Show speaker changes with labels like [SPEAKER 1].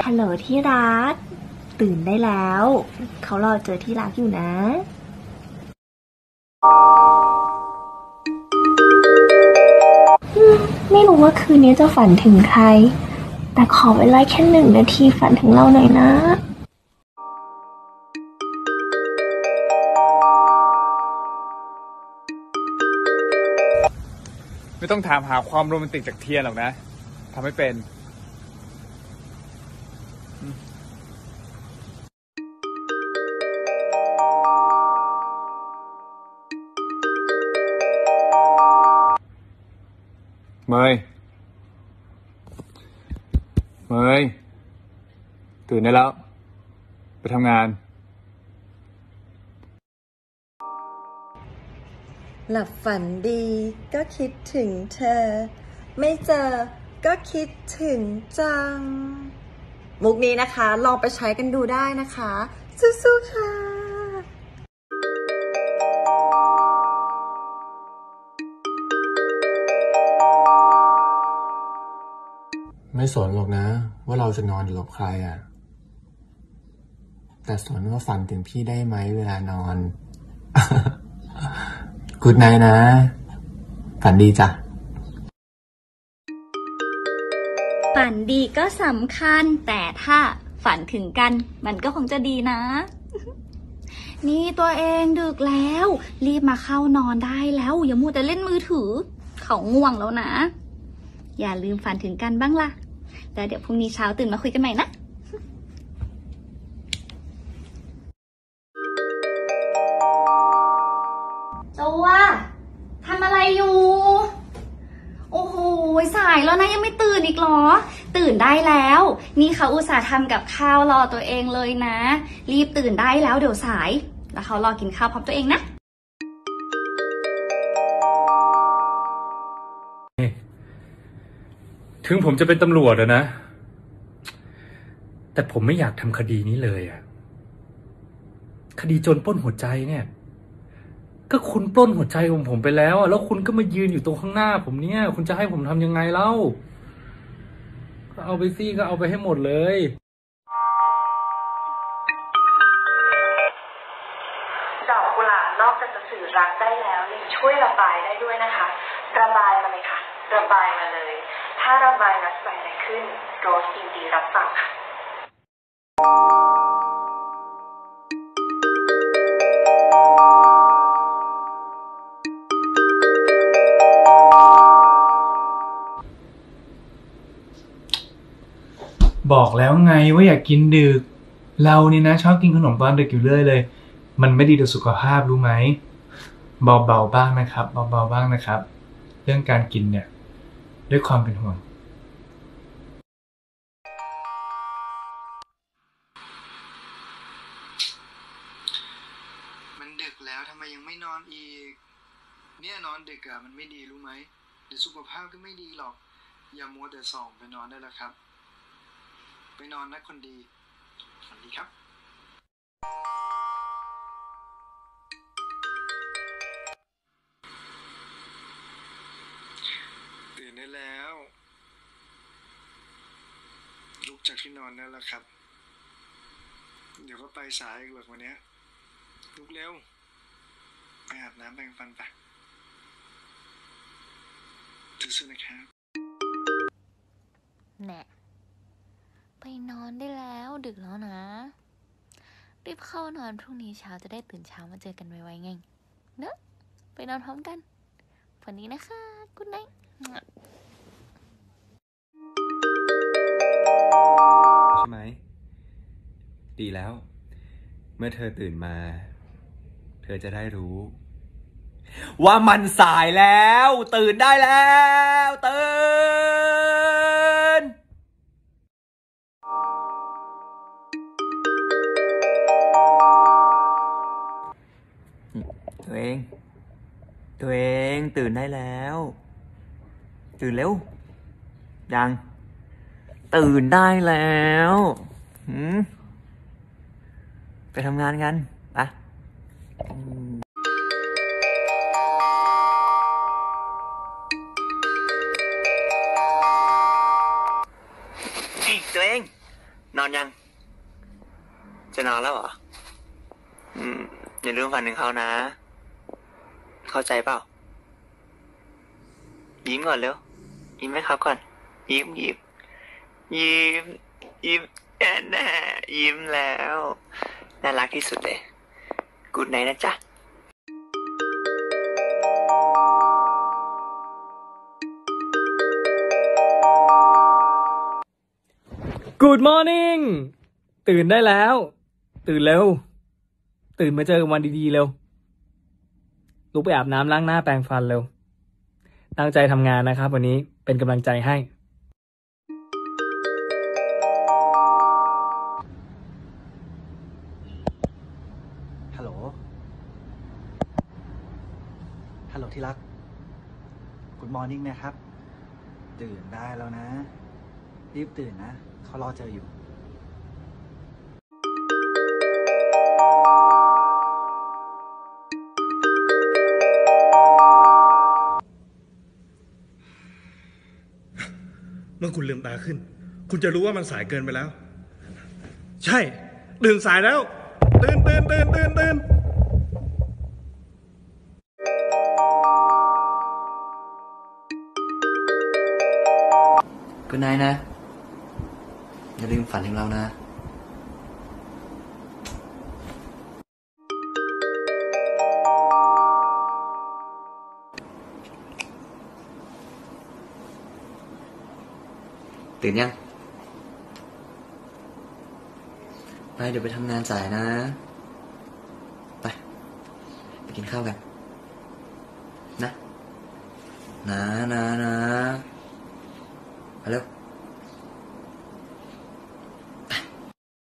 [SPEAKER 1] ฮัลโหลที่รักตื่นได้แล้วเขารอเจอที่รักอยู่นะไม่รู้ว่าคืนนี้จะฝันถึงใครแต่ขอเวลาแค่1 นาทีฝันถึงเราหน่อยนะ
[SPEAKER 2] ไม่ต้องถามหาความโรแมนติกจากเทียนหรอกนะทำไม่เป็นเมยตื่นได้แล้วไปทำงาน
[SPEAKER 3] หลับฝันดีก็คิดถึงเธอไม่เจอก็คิดถึงจังมุกนี้นะคะลองไปใช้กันดูได้นะคะสู้ๆค่ะ
[SPEAKER 4] ไม่สนหรอกนะว่าเราจะนอนอยู่กับใครอ่ะแต่สนว่าฝันถึงพี่ได้ไหมเวลานอน กูดไนท์นะฝันดีจ้ะ
[SPEAKER 5] ฝันดีก็สำคัญแต่ถ้าฝันถึงกันมันก็คงจะดีนะ นี่ตัวเองดึกแล้วรีบมาเข้านอนได้แล้วอย่ามัวแต่เล่นมือถือเขาง่วงแล้วนะอย่าลืมฝันถึงกันบ้างล่ะแล้วเดี๋ยวพรุ่งนี้เช้าตื่นมาคุยกันใหม่นะตัวทำอะไรอยู่โอ้โหสายแล้วนะยังไม่ตื่นอีกเหรอตื่นได้แล้วนี่เขาอุตส่าห์ทำกับข้าวรอตัวเองเลยนะรีบตื่นได้แล้วเดี๋ยวสายแล้วเขารอกินข้าวพร้อมตัวเองนะ
[SPEAKER 6] ถึงผมจะเป็นตำรวจอะนะแต่ผมไม่อยากทำคดีนี้เลยอะคดีโจรปล้นหัวใจเนี่ยก็คุณปล้นหัวใจของผมไปแล้วอะแล้วคุณก็มายืนอยู่ตรงข้างหน้าผมเนี่ยคุณจะให้ผมทำยังไงเล่าก็เอาไปสิก็เอาไปให้หมดเลย
[SPEAKER 7] ดอกกุหลาบนอกจากจะสื่อรักได้แล้วยังช่วยระบายได้ด้วยนะคะระบายมาเลยค่ะระบายมาเลยถ้าระบายแล้วจะอะไรขึ้นโรสยินดีรับฟังค่ะ
[SPEAKER 6] บอกแล้วไงว่าอย่ากินดึกเรานี่นะชอบกินขนมตอนดึกอยู่เรื่อยเลยมันไม่ดีต่อสุขภาพรู้ไหมเบาๆบ้างนะครับเบาๆบ้างนะครับเรื่องการกินเนี่ยด้วยความเป็นห่วง
[SPEAKER 4] มันดึกแล้วทำไมยังไม่นอนอีกเนี่ยนอนดึกอะมันไม่ดีรู้ไหมเดี๋ยวสุขภาพก็ไม่ดีหรอกอย่ามัวแต่ส่องไปนอนได้แล้วครับไปนอนนะคนดีฝันดีครับตื่นได้แล้วลุกจากที่นอนได้แล้วครับเดี๋ยวก็ไปสายอีกหรอกวันนี้ลุกเร็วไปอาบน้ำแปรงฟันไปสู้ๆนะครับ
[SPEAKER 8] แน่ไปนอนได้แล้วดึกแล้วนะรีบเข้านอนพรุ่งนี้เช้าจะได้ตื่นเช้ามาเจอกันไวๆไงเนอะไปนอนพร้อมกันฝันนี้นะคะกุ๊ดไนท์
[SPEAKER 9] ใช่ไหมดีแล้วเมื่อเธอตื่นมาเธอจะได้รู้ว่ามันสายแล้วตื่นได้แล้วตื่นตัวเองตื่นได้แล้วตื่นเร็วยังตื่นได้แล้วไปทำงานกันไปตัวเอง
[SPEAKER 10] นอนยัง จะนอนแล้วเหรอ อย่าลืมฝันถึงเขานะ เข้าใจเปล่า ยิ้มก่อนเร็ว ยิ้มให้เขาก่อน ยิ้มแน่ยิ้มแล้ว น่ารักที่สุดเลย กูดไนท์นะจ๊ะ
[SPEAKER 6] Good morning ตื่นได้แล้ว ตื่นเร็ว ตื่นมาเจอวันดีๆเร็ว ลุกไปอาบน้ำล้างหน้าแปรงฟันเร็ว ตั้งใจทำงานนะครับวันนี้เป็นกำลังใจให้
[SPEAKER 11] ฮัลโหล ฮัลโหลที่รัก Good morning นะครับ ตื่นได้แล้วนะ รีบตื่นนะ เขารอเจออยู่
[SPEAKER 12] เมื่อคุณลืมตาขึ้น คุณจะรู้ว่ามันสายเกินไปแล้ว ใช่ตื่นสายแล้ว ตื่น
[SPEAKER 10] กูดไนท์นะ อย่าลืมฝันถึงเรานะ ตื่นยัง ไปเดี๋ยวไปทำงานสายนะ ไปกินข้าวกัน นะ ไปเร็ว